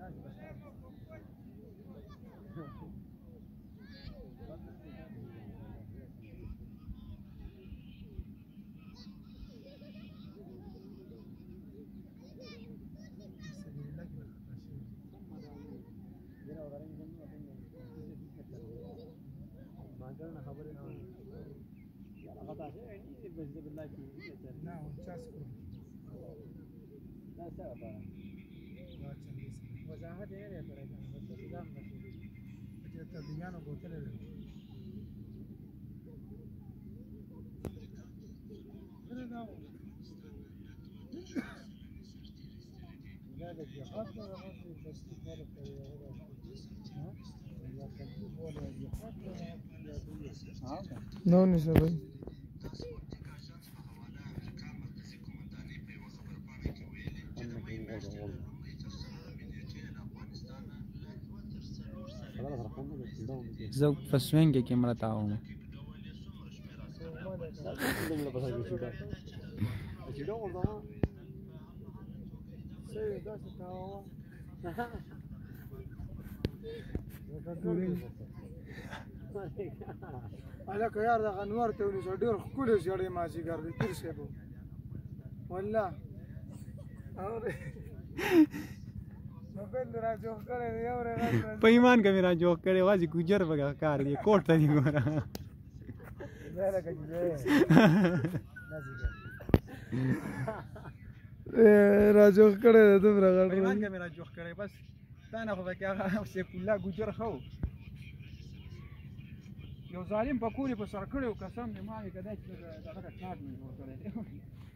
وضاحت یې نه دی کړی کنه بس دا هم چې تبلیغیانو بوتلې ده دا د جهاد نه راغلی فستیوال کوي نو نشه بھائی زه په سوینګ کې مرته وم هلکه یار دغه انور ته ونیسه ډېر ښکلی سړی مازدیګر دی پیر صاحب والله موبایل را جوړ کړی دی یو په ایمان کې مې را جوړ کړی وازي ګوجر به کار دی کوټ ته دی ګوره را جوړ کړی دی دومره غټ په ایمان کې مې را جوړ کړی بس تا نه خو پکې هغه سیف الله ګوجر ښه و یو ظالم په کور یې په سر کړی و قسم مې ما وې که دا چې دغه د ټاټ مې جوړ کړی دی